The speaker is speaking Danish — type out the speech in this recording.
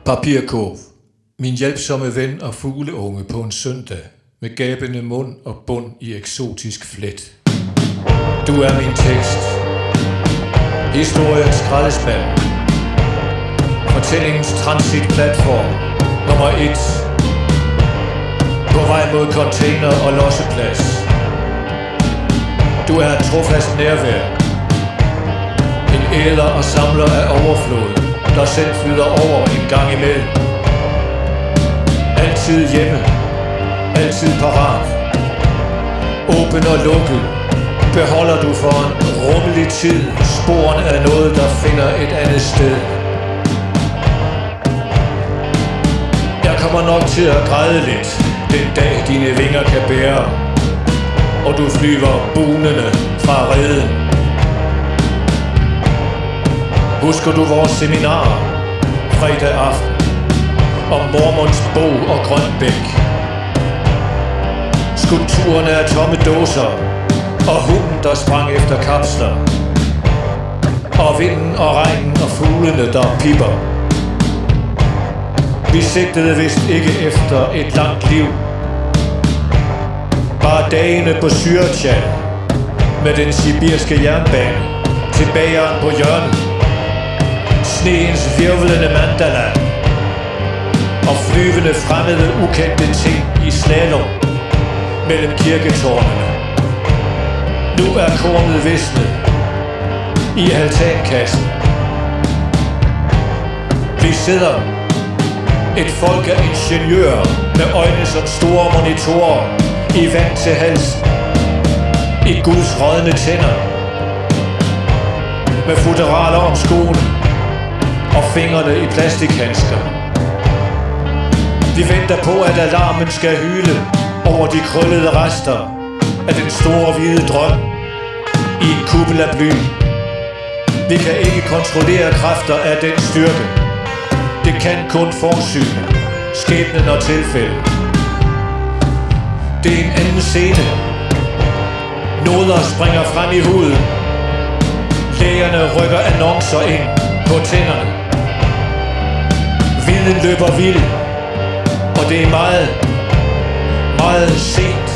Papirkurv, min hjælpsomme ven og fugleunge på en søndag, med gabende mund og bund i eksotisk flet. Du er min tekst, historiens skraldespand, fortællingens transitplatform, nummer 1, på vej mod container og losseplads. Du er et trofast nærvær, en æder og samler af overflod, der selv flyder over en gang imellem. Altid hjemme, altid parat, åben og lukket, beholder du for en rummelig tid sporene af noget, der finder et andet sted. Jeg kommer nok til at græde lidt, den dag dine vinger kan bære, og du flyver bunende fra reden. Husker du vores seminarer fredag aften om Mormons Bog og Grønbæk? Skulpturerne af tomme dåser og hunden, der sprang efter kapsler, og vinden og regnen og fuglene, der pipper. Vi sigtede vist ikke efter et langt liv, bare dagene på Syretjal med den sibirske jernbane til bageren på hjørnet, sneens virvlende mandala og flyvende fremmede ukendte ting i slalom mellem kirketårnene. Nu er kornet visnet i altankassen. Vi sidder et folk af ingeniører med øjne som store monitorer, i vand til halsen, i Guds rådne tænder, med futteraler om skoene og fingrene i plastikhandsker. Vi venter på, at alarmen skal hyle over de krøllede rester af den store hvide drøm i en kuppel af bly. Vi kan ikke kontrollere kræfter af den styrke. Det kan kun forsyne skæbnen og tilfælde. Det er en anden scene. Noder springer frem i huden. Lægerne rykker annoncer ind på tænderne. Viden løber vild, og det er meget, meget sent.